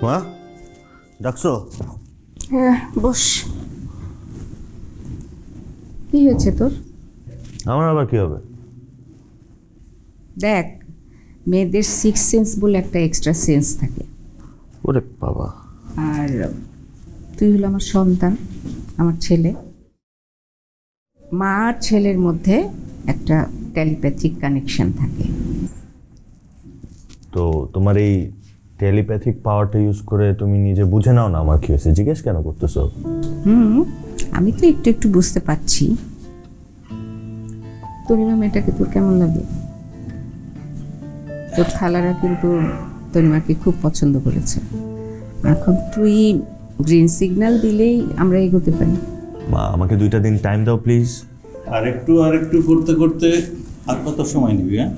মা ডাকছো? হ্যাঁ বস। কি হয়েছে তোর? আমার আবার কি হবে? দেখ, মেয়েদের সিক্স সেন্স বলে একটা এক্সট্রা সেন্স থাকে। ওরে বাবা। আর তুই হলো আমার সন্তান, আমার ছেলে। মা আর ছেলের মধ্যে একটা টেলিপ্যাথিক কানেকশন থাকে। তো তোমার এই টেলিপ্যাথিক পাওয়ারটা ইউজ করে তুমি নিজে বুঝে নাও না আমার কি হয়েছে, জিজ্ঞেস কেন করতেছো? আমি তো একটু একটু বুঝতে পারছি। তনিমা মেয়েটাকে তোর কেমন লাগে? তোর খালারা কিন্তু তনিমাকে খুব পছন্দ করেছে। এখন তুই গ্রিন সিগন্যাল দিলেই আমরা এগোতে পারি। মা আমাকে 2টা দিন টাইম দাও প্লিজ। আরেকটু করতে করতে আর কত সময় নিবি? হ্যাঁ,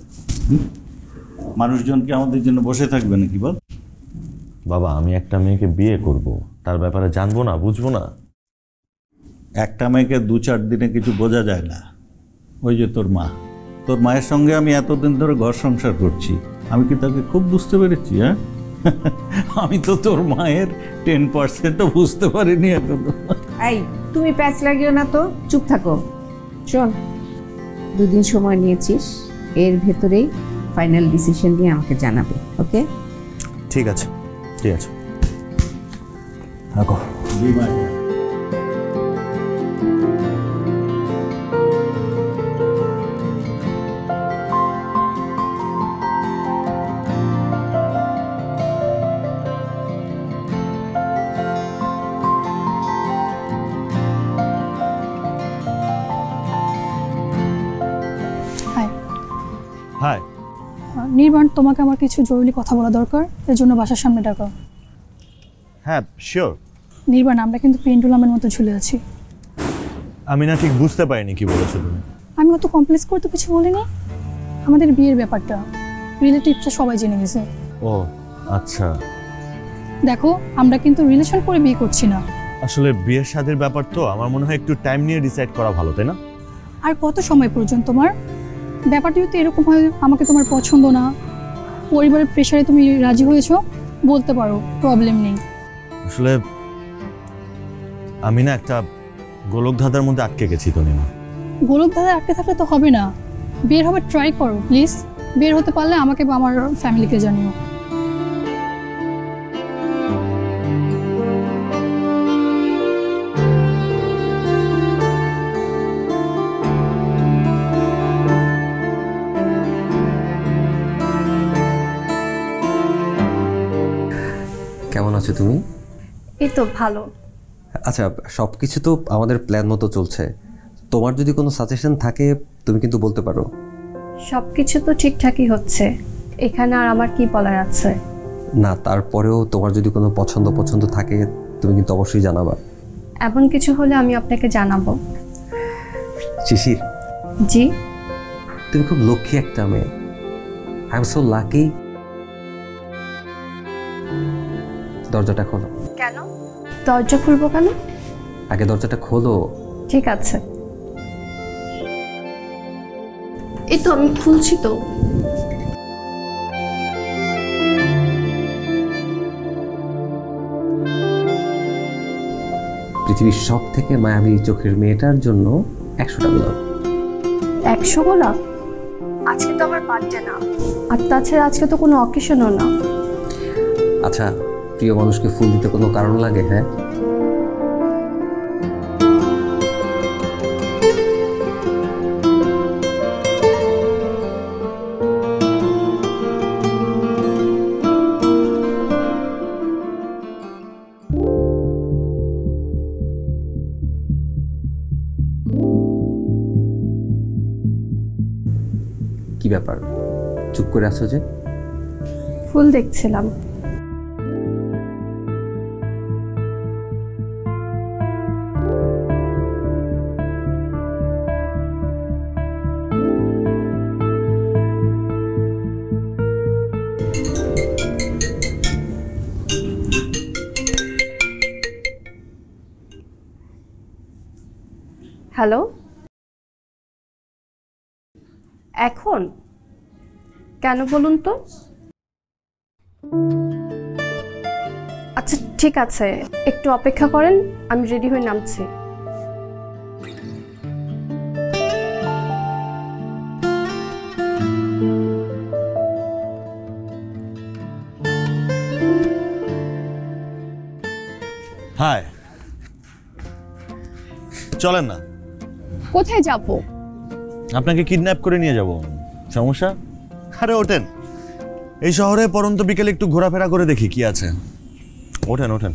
মানুষজন কি আমাদের জন্য বসে থাকবে নাকি বল? বাবা আমি একটা মেয়েকে বিয়ে করব, তার ব্যাপারে জানবো না, বুঝবো না? একটা মেয়েকে 2-4 দিনে কিছু বোঝা যায় না। ওই যে তোর মায়ের সঙ্গে আমি এতদিন ধরে ঘর সংসার করছি, আমি কি তাকে খুব বুঝতে পেরেছি? হ্যাঁ, আমি তো তোর মায়ের 10%ও বুঝতে পারিনি এখনো। এই তুমি প্যাচ লাগিও না তো, চুপ থাকো। শোন, 2 দিন সময় নিয়েছিস, এর ভেতরেই ফাইনাল ডিসিশন নিয়ে আমাকে জানাবে। ওকে? ঠিক আছে ঠিক আছে, রাখো। জি ভাই। হাই। নির্বাণ, তোমাকে আমার কিছু জরুরি কথা বলা দরকার, এর জন্য বাসার সামনে ডাকো। হ্যাঁ শিওর। নির্বাণ, আমরা কিন্তু পেন্ডুলামের মতো ঝুলে আছি। আমি না ঠিক বুঝতে পারিনি কি বলেছো তুমি। আমি অত কমপ্লেক্স করতে কিছু বলিনি। আমাদের বিয়ের ব্যাপারটা রিলেটিভসরা সবাই জেনে গেছে। ও আচ্ছা। দেখো, আমরা কিন্তু রিলেশন করে বিয়ে করছি না। আসলে বিয়ের শাদীর ব্যাপার তো, আমার মনে হয় একটু টাইম নিয়ে ডিসাইড করা ভালো, তাই না? আর কত সময় প্রয়োজন তোমার? ব্যাপারটা যদি এরকম হয় আমাকে তোমার পছন্দ না, পরিবারের প্রেশারে তুমি রাজি হয়েছো, বলতে পারো, প্রবলেম নেই। আসলে আমি না একটা গোলক ধাঁধার মধ্যে আটকে গেছি তনিমা। গোলক দাদা আটকে থাকলে তো হবে না, বের হবে ট্রাই করো প্লিজ। বের হতে পারলে আমাকে বা আমার ফ্যামিলিকে জানিও। কেমন আছো তুমি? এই তো ভালো। আচ্ছা, সব কিছু তো আমাদের প্ল্যান মতো চলছে। তোমার যদি কোনো সাজেশন থাকে তুমি কিন্তু বলতে পারো। সব কিছু তো ঠিকঠাকই হচ্ছে, এখানে আর আমার কি বলার আছে? না, তারপরেও তোমার যদি কোনো পছন্দ থাকে তুমি কিন্তু অবশ্যই জানাবা। এমন কিছু হলে আমি আপনাকে জানাবো। শিশির, জি? তুমি খুব লক্ষ্মী একটা মেয়ে। I am so lucky. দরজাটা খোলো। কেন দরজা খুলবো কেন? আগে দরজাটা খোলো। ঠিক আছে, এই তো আমি খুলছি তো। পৃথিবীর সব থেকে মায়াবী চোখের মেয়েটার জন্য 100টা গোলাপ। 100 গোলাপ? আজকে তো আমার বার্থডে না, আর তাছাড়া আজকে তো কোনো অকেশনও না। আচ্ছা, প্রিয় মানুষকে ফুল দিতে কোনো কারণ লাগে? হ্যাঁ, কি ব্যাপার চুপ করে আছো যে? ফুল দেখছিলাম। হ্যালো, এখন কেন বলুন তো? আচ্ছা ঠিক আছে, একটু অপেক্ষা করেন, আমি রেডি হয়ে নামছি। হাই, চলেন না, কোথায় যাব? আপনাকে কিডন্যাপ করে নিয়ে যাব। সমস্যা? আরে ওঠেন, এই শহরে পরন্ত বিকেলে একটু ঘোরাফেরা করে দেখি কি আছে। ওঠেন ওঠেন।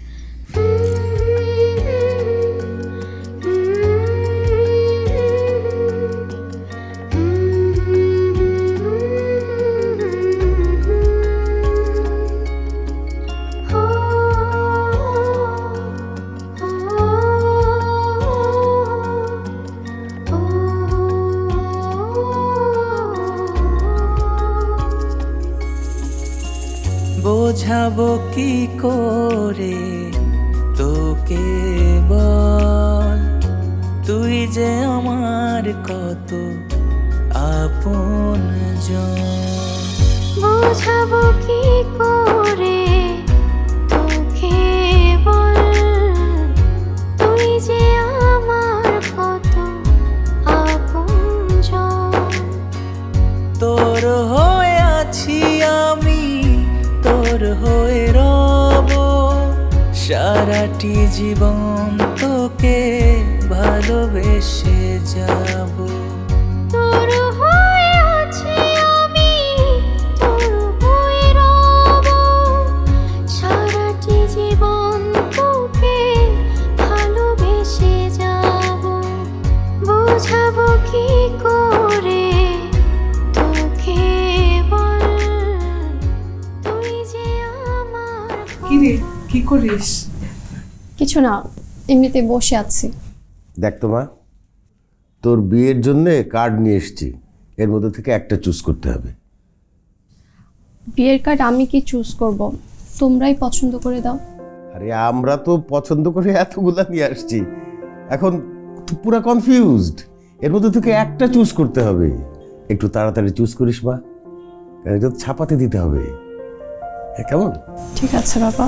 বোঝাবো কি করে তোকে বল, তুই যে আমার কত আপনজন। বোঝাবো কি করে তোকে বল, তুই যে আমার কত আপনজন। তোর হয়ে আছি আমি, তোর হয়ে রব, সারাটি জীবন তোকে ভালোবেসে যাব। তোর হয়ে আছি আমি, তোর হয়ে রব, সারাটি জীবন তোকে ভালোবেসে যাব। বোঝাবো কি করে তোকে বল, তুই যে আমার। কি রে, কি করিস? কিছু না, এমনিতে বসে আছি। দেখ তো মা, তোর বিয়ের জন্য কার্ড নিয়ে এসেছি, এর মধ্যে থেকে একটা চুজ করতে হবে। বিয়ের কার্ড আমি কি চুজ করব? তোমরাই পছন্দ করে দাও। আরে আমরা তো পছন্দ করে এতগুলা নিয়ে আসছি, এখন তো পুরো কনফিউজড। এর মধ্যে থেকে একটা চুজ করতে হবে। একটু তাড়াতাড়ি চুজ করিস মা, কারণ এটা তো ছাপাতে দিতে হবে। হ্যাঁ, কেমন? ঠিক আছে বাবা।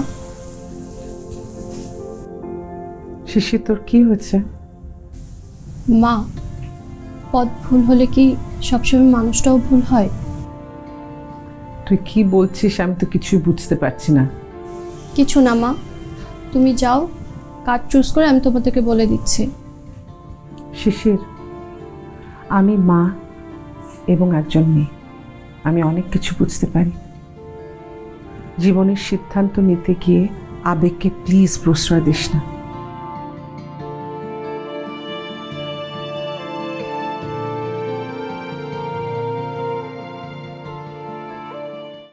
শিশির, তোর কি হয়েছে? মা, পথ ভুল হলে কি সবসময় মানুষটাও ভুল হয়? তুই কি বলছিস আমি তো কিছুই বুঝতে পারছি না। কিছু না মা, তুমি যাও, কার্ড চুজ করে আমি তোমাদেরকে বলে দিচ্ছি। শিশির, আমি মা এবং একজন মেয়ে, আমি অনেক কিছু বুঝতে পারি। জীবনের সিদ্ধান্ত নিতে গিয়ে আবেগকে প্লিজ প্রশ্রয় দিস না।